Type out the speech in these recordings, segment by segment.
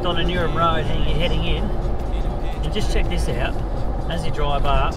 on a Neurum road and you're heading in, and just check this out as you drive up.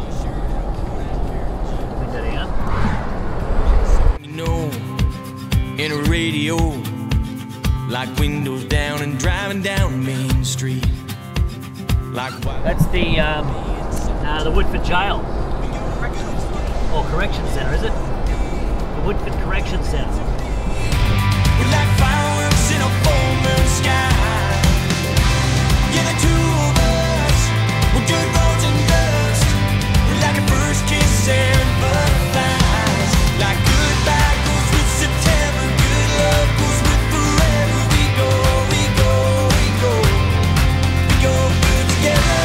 Window down. You know, in a radio, like windows down and driving down Main Street. Like that's the Woodford Jail or Correction Centre, is it? The Woodford Correction Centre. We're like fireworks in a full moon sky. Yeah, the two of us, we're good roads and dust. We're like a first kiss and butterflies. Like goodbye goes with September, good love goes with forever. We go, we go, we go, we go good together.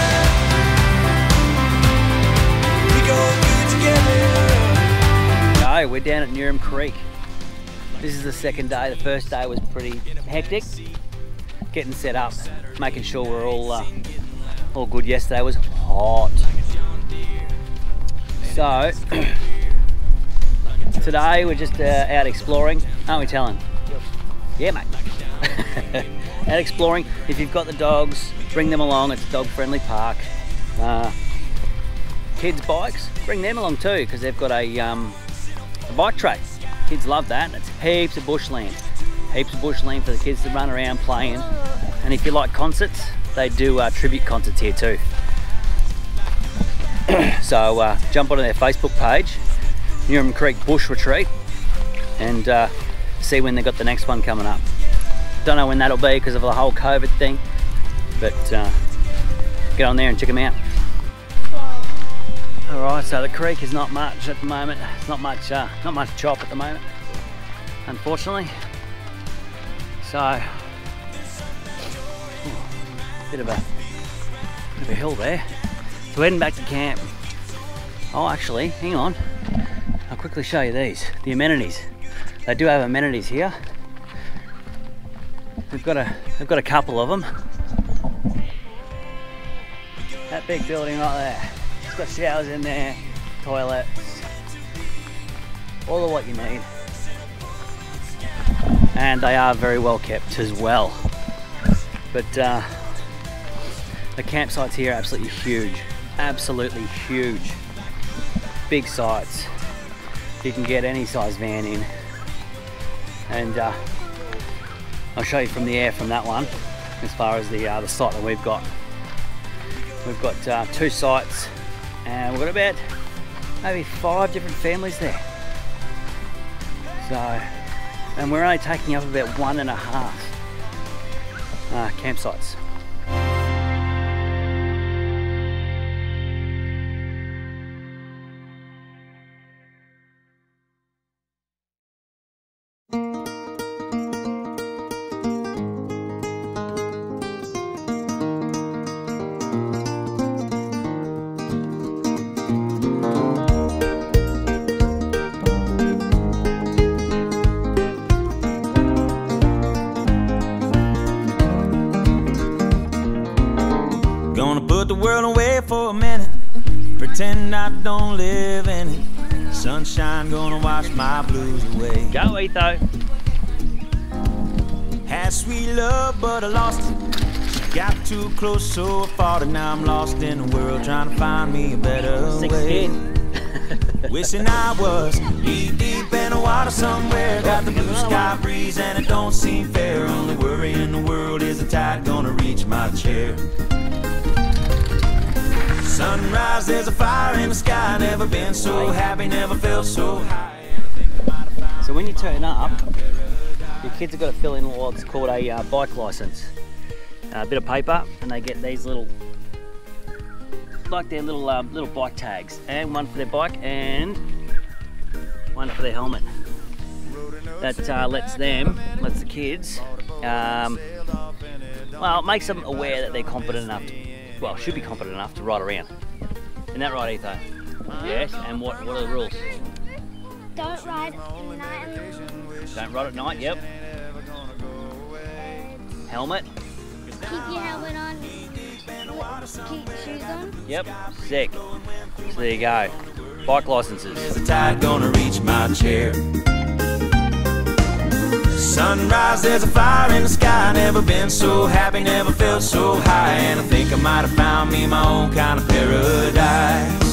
We go good together. No, we're down at Neurum Creek. This is the second day. The first day was pretty hectic. Getting set up, making sure we're all good. Yesterday was hot. So today we're just out exploring, aren't we, Talon? Yeah, mate. Out exploring. If you've got the dogs, bring them along. It's a dog-friendly park. Kids' bikes, bring them along too, because they've got a bike track. Kids love that, and it's heaps of bushland. Heaps of bushland for the kids to run around playing. And if you like concerts, they do tribute concerts here too. So jump onto their Facebook page, Neurum Creek Bush Retreat, and see when they've got the next one coming up. Don't know when that'll be because of the whole COVID thing, but get on there and check them out. Alright, so the creek is not much at the moment. It's not much chop at the moment, unfortunately. So, bit of a hill there. So we're heading back to camp. Oh, actually, hang on. I'll quickly show you these, the amenities. They do have amenities here. They've got a couple of them. That big building right there. It's got showers in there, toilets, all of what you need. And they are very well kept as well. But the campsites here are absolutely huge. Absolutely huge. Big sites. You can get any size van in. And I'll show you from the air from that one, as far as the site that we've got. We've got 2 sites. And we've got about maybe 5 different families there. So, and we're only taking up about 1.5 campsites. Put the world away for a minute, pretend I don't live in it. Sunshine gonna wash my blues away. Go, Etho. Had sweet love, but I lost it. Got too close, so I fought it. Now I'm lost in the world, trying to find me a better way. Wishing I was deep, deep in the water somewhere. Got the blue sky breeze and it don't seem fair. Only worry in the world is the tide gonna reach my chair. Sunrise, there's a fire in the sky. Never been so happy, never felt so high. So when you turn up, your kids have got to fill in what's called a bike license. A bit of paper, and they get these little, like their little bike tags, and one for their bike and one for their helmet. That lets the kids, well, it makes them aware that they're competent enough to, well, should be competent enough to ride around. Isn't that right, Etho? Yes, and what are the rules? Don't ride at night. Don't ride at night, yep. Helmet? Keep your helmet on. Keep your shoes on. Yep, sick. So there you go. Bike licenses. Is the tide gonna reach my chair? Sunrise, there's a fire in the sky. Never been so happy, never felt so high. And I think I might have found me my own kind of paradise.